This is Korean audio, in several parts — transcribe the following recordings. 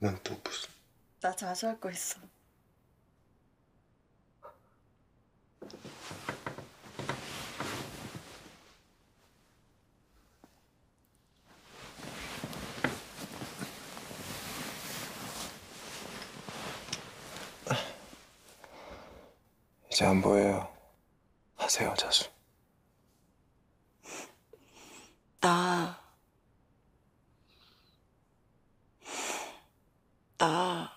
난 또 무슨. 나 자수할 거 있어. 이제 안 보여요. 하세요, 자수. 나, 나,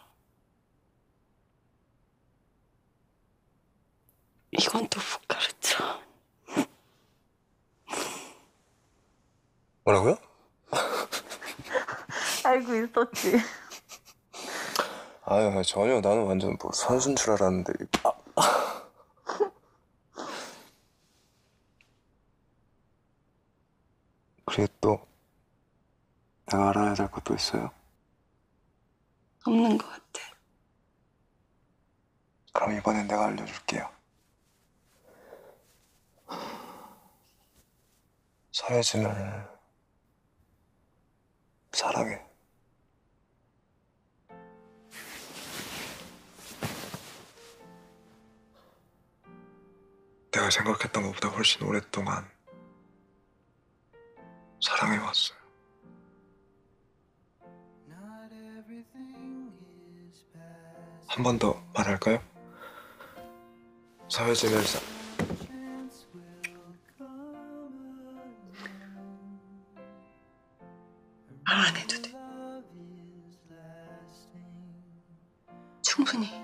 이건 또 못 가르쳐. 뭐라고요? 알고 있었지. 아유, 전혀. 나는 완전 뭐 선수인 줄 알았는데. 그래, 또 내가 알아야 될 것도 있어요. 없는 것 같아. 그럼 이번엔 내가 알려줄게요. 서혜진을 사랑해. 내가 생각했던 것보다 훨씬 오랫동안 사랑해왔어요. 한 번 더 말할까요? 서혜진을 말 안 해도 돼. 충분히.